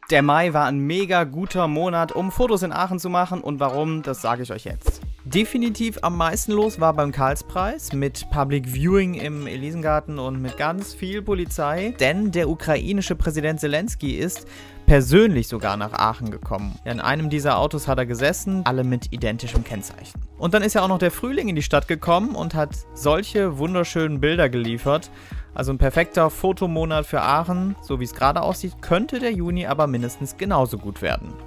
Der Mai war ein mega guter Monat, um Fotos in Aachen zu machen, und warum, das sage ich euch jetzt. Definitiv am meisten los war beim Karlspreis mit Public Viewing im Elisengarten und mit ganz viel Polizei, denn der ukrainische Präsident Zelensky ist persönlich sogar nach Aachen gekommen. Ja, in einem dieser Autos hat er gesessen, alle mit identischem Kennzeichen. Und dann ist ja auch noch der Frühling in die Stadt gekommen und hat solche wunderschönen Bilder geliefert. Also ein perfekter Fotomonat für Aachen, so wie es gerade aussieht, könnte der Juni aber mindestens genauso gut werden.